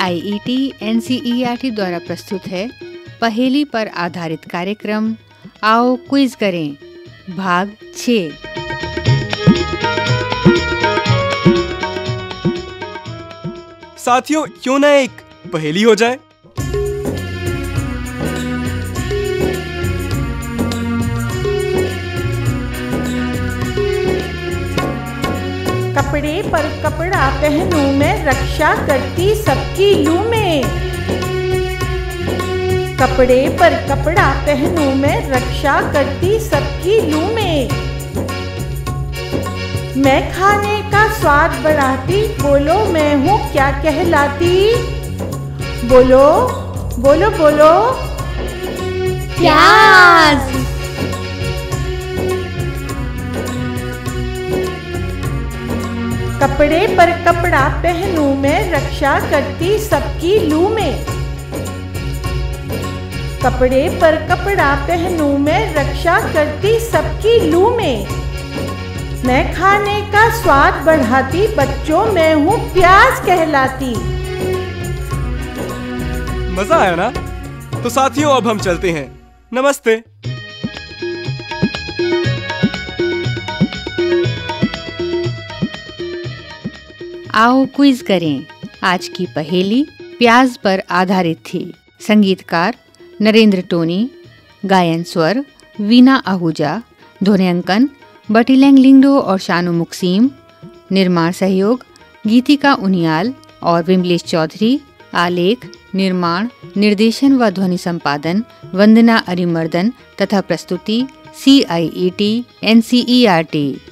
CIET NCERT द्वारा प्रस्तुत है पहेली पर आधारित कार्यक्रम आओ क्विज करें भाग 6। साथियों, क्यों ना एक पहेली हो जाए। कपड़े पर कपड़ा पहनूं मैं, रक्षा करती सबकी लू में। कपड़े पर कपड़ा पहनूं मैं, रक्षा करती सबकी लू में। मैं खाने का स्वाद बढ़ाती, बोलो मैं हूँ क्या कहलाती। बोलो बोलो बोलो, प्याज। कपड़े पर कपड़ा पहनूं मैं, रक्षा करती सबकी लू में। कपड़े पर कपड़ा पहनूं मैं, रक्षा करती सबकी लू में। मैं खाने का स्वाद बढ़ाती, बच्चों मैं हूँ प्याज कहलाती। मजा आया ना? तो साथियों, अब हम चलते हैं। नमस्ते। आओ क्विज करें। आज की पहेली प्याज पर आधारित थी। संगीतकार नरेंद्र टोनी, गायन स्वर वीना आहूजा, ध्वनियांकन बटिलैंग लिंगडो और शानु मुक्सीम, निर्माण सहयोग गीतिका उनियाल और विमलेश चौधरी, आलेख निर्माण निर्देशन व ध्वनि संपादन वंदना अरिमर्दन तथा प्रस्तुति CIET NCERT।